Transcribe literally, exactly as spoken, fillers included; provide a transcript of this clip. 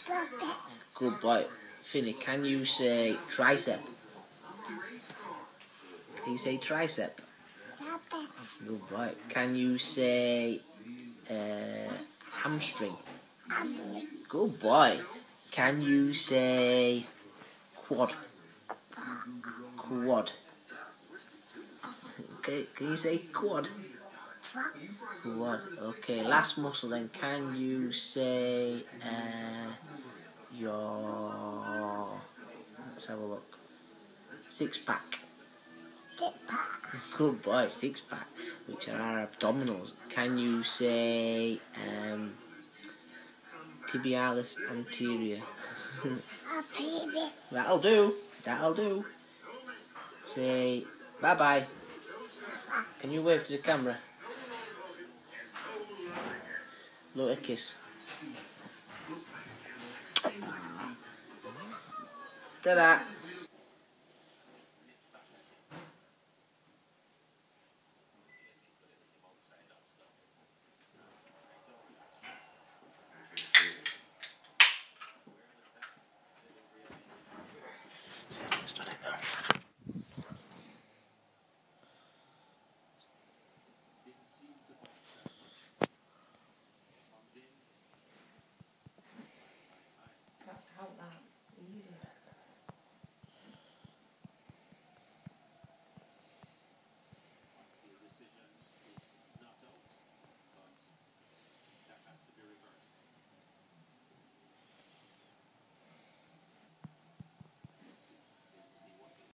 Good boy. Finley, can you say tricep? Can you say tricep? Good boy. Can you say uh, hamstring? Good boy. Can you say quad? Quad. Okay, can you say quad? Quad. Okay, last muscle then. Can you say uh, your... Let's have a look. Six pack. Good boy, six pack, which are our abdominals. Can you say um, tibialis anterior? That'll do. That'll do. Say bye bye. Can you wave to the camera? Look, a kiss. Ta-da.